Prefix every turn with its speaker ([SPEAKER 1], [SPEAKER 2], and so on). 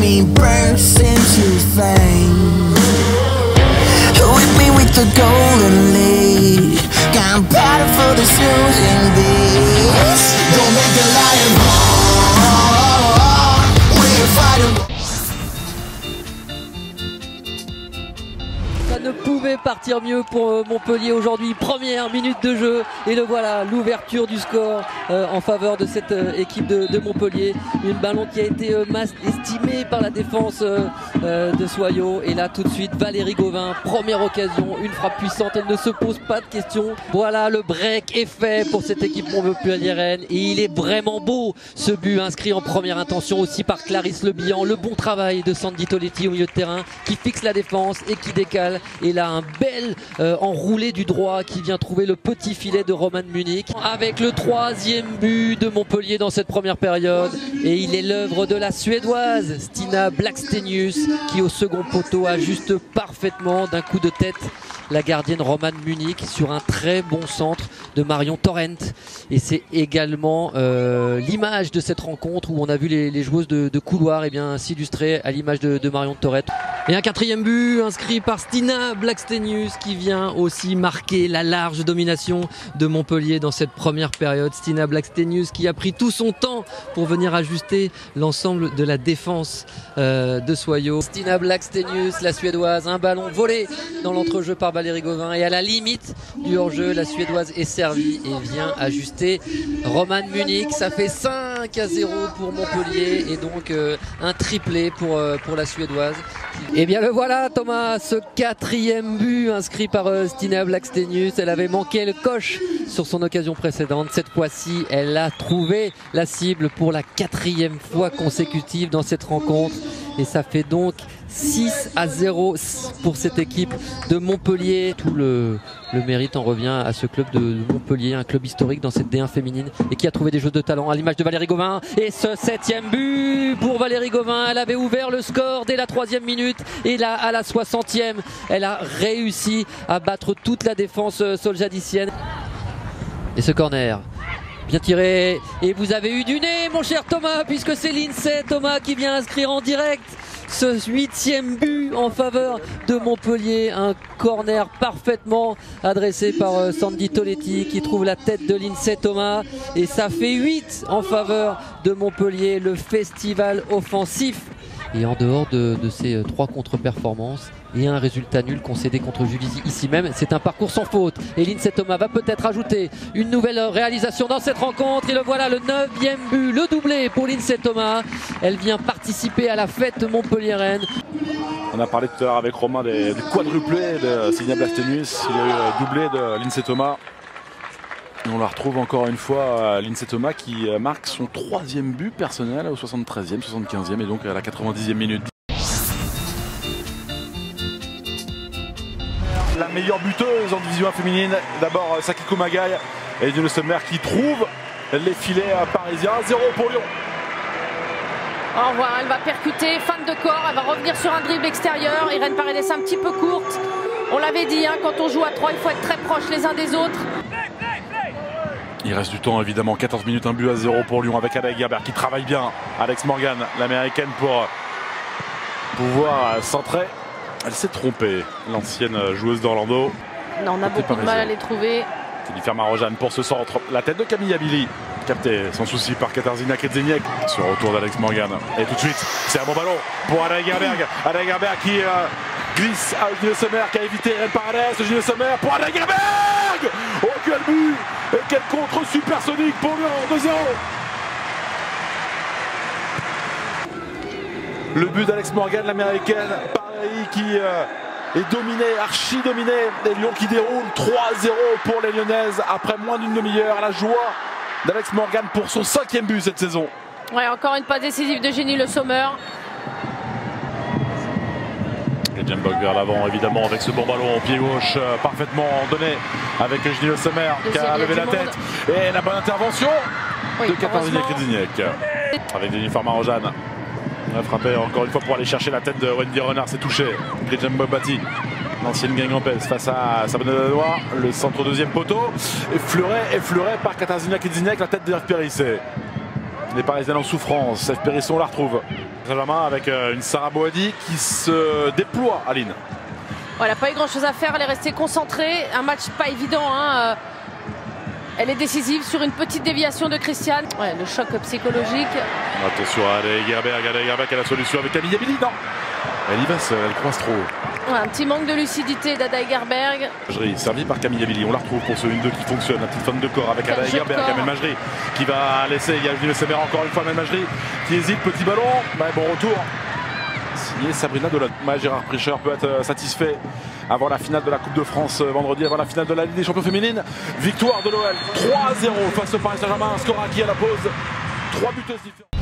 [SPEAKER 1] me burst into flame. Whip me with the golden lead. Got powder for the shooting beast. Don't make the lion roar. We're fighting.
[SPEAKER 2] Ça ne pouvait partir mieux pour Montpellier aujourd'hui. Première minute de jeu et le voilà, l'ouverture du score en faveur de cette équipe de Montpellier. Un ballon qui a été estimé par la défense de Soyaux. Et là tout de suite Valérie Gauvin, première occasion, une frappe puissante, elle ne se pose pas de questions. Voilà, le break est fait pour cette équipe montpelliéraine et il est vraiment beau ce but inscrit en première intention aussi par Clarisse Le Bihan. Le bon travail de Sandy Toletti au milieu de terrain qui fixe la défense et qui décale. Et là un bel enroulé du droit qui vient trouver le petit filet de Roman Munich avec le troisième but de Montpellier dans cette première période. Et il est l'œuvre de la Suédoise Stina Blackstenius qui au second poteau ajuste parfaitement d'un coup de tête la gardienne Roman Munich sur un très bon centre de Marion Torrent. Et c'est également l'image de cette rencontre où on a vu les joueuses de couloir s'illustrer à l'image de Marion Torrent. Et un quatrième but inscrit par Stina Blackstenius qui vient aussi marquer la large domination de Montpellier dans cette première période. Stina Blackstenius qui a pris tout son temps pour venir ajuster l'ensemble de la défense de Soyaux. Stina Blackstenius, la Suédoise, un ballon volé dans l'entrejeu par Valérie Gauvin et à la limite du hors-jeu, la Suédoise est servie et vient ajuster Roman Munich. Ça fait 5-0 pour Montpellier et donc un triplé pour la Suédoise. Et bien le voilà Thomas, ce quatrième but inscrit par Stina Blackstenius. Elle avait manqué le coche sur son occasion précédente. Cette fois-ci, elle a trouvé la cible pour la quatrième fois consécutive dans cette rencontre. Et ça fait donc 6-0 pour cette équipe de Montpellier. Tout le mérite en revient à ce club de Montpellier, un club historique dans cette D1 féminine et qui a trouvé des jeux de talent à l'image de Valérie Gauvin. Et ce septième but pour Valérie Gauvin, elle avait ouvert le score dès la 3e minute et là à la 60e, elle a réussi à battre toute la défense soljadicienne. Et ce corner bien tiré, et vous avez eu du nez mon cher Thomas, puisque c'est Lindsay Thomas qui vient inscrire en direct ce 8e but en faveur de Montpellier. Un corner parfaitement adressé par Sandy Toletti qui trouve la tête de Lindsay Thomas et ça fait 8 en faveur de Montpellier. Le festival offensif. Et en dehors de ces 3 contre-performances et un résultat nul concédé contre Juvisy ici même, c'est un parcours sans faute. Et Lindsay Thomas va peut-être ajouter une nouvelle réalisation dans cette rencontre. Et le voilà, le 9e but, le doublé pour Lindsay Thomas. Elle vient participer à la fête montpelliéraine.
[SPEAKER 3] On a parlé tout à l'heure avec Romain du quadruplé de Stina Blackstenius. Il y a eu le doublé de Lindsay Thomas. Et on la retrouve encore une fois, Lindsay Thomas qui marque son 3e but personnel au 73e, 75e et donc à la 90e minute. La meilleure buteuse en division féminine, d'abord Sakiko Magai et Gino Sommer qui trouve les filets parisiens. 0 pour Lyon.
[SPEAKER 4] Au revoir, elle va percuter, fin de corps, elle va revenir sur un dribble extérieur. Irène Paredes un petit peu courte. On l'avait dit, quand on joue à 3, il faut être très proche les uns des autres.
[SPEAKER 3] Il reste du temps évidemment, 14 minutes, un but à 0 pour Lyon avec Alex Gerber qui travaille bien. Alex Morgan, l'américaine, pour pouvoir centrer. Elle s'est trompée, l'ancienne joueuse d'Orlando.
[SPEAKER 4] Non, on a beaucoup de mal à les trouver.
[SPEAKER 3] Jennifer Marojane pour ce centre. La tête de Camille Abili, captée sans souci par Katarzyna Kedzeniek. Sur le retour d'Alex Morgan. Et tout de suite, c'est un bon ballon pour Alex Gerber. Alex Gerber qui glisse à Gino Sommer qui a évité Irène Paredes. Gino Sommer pour Alex Gerber. Oh quel but et quel contre supersonique pour Lyon, 2-0. Le but d'Alex Morgan, l'américaine, pareil, qui est dominé, archi dominé. Les Lions qui déroulent 3-0 pour les Lyonnaises après moins d'une demi-heure. La joie d'Alex Morgan pour son 5e but cette saison.
[SPEAKER 4] Ouais, encore une passe décisive de Jenny Le Sommer.
[SPEAKER 3] Et Jambok vers l'avant évidemment avec ce bon ballon au pied gauche parfaitement donné avec Jenny Le Sommer qui a levé la tête. Et la bonne intervention de Katarzyna Kedzeniek avec Jennifer Marojane. On a frappé encore une fois pour aller chercher la tête de Wendy Renard, c'est touché. Gretchen Bobati, l'ancienne gang en pèse face à Sabrina Danois. Le centre 2e poteau, effleuré par Katarzyna Kedzeniek, la tête de F. Périssé. Les Parisiennes en souffrance, F. Périssé on la retrouve. Saint-Germain avec une Sarah Boadi qui se déploie, Aline.
[SPEAKER 4] Elle n'a pas eu grand chose à faire, elle est restée concentrée. Un match pas évident, hein. Elle est décisive sur une petite déviation de Christiane. Ouais, le choc psychologique.
[SPEAKER 3] Attention à Ada Hegerberg qui a la solution avec Camille Abili. Non, elle y va seule, elle croise trop.
[SPEAKER 4] Ouais, un petit manque de lucidité d'Ada Hegerberg.
[SPEAKER 3] Servi par Camille Abili, on la retrouve pour ce 1-2 qui fonctionne. Un petit fan de corps avec Ada Hegerberg, Amel Majri qui va laisser. Il y a Gilles Semer encore une fois, Amel Majri qui hésite, petit ballon. Bon retour. Signé Sabrina Delon. Gérard Pricher peut être satisfait avant la finale de la Coupe de France vendredi, avant la finale de la Ligue des Champions féminine. Victoire de l'OL 3-0 face au Paris Saint-Germain, un score acquis à la pause. 3 buts différents.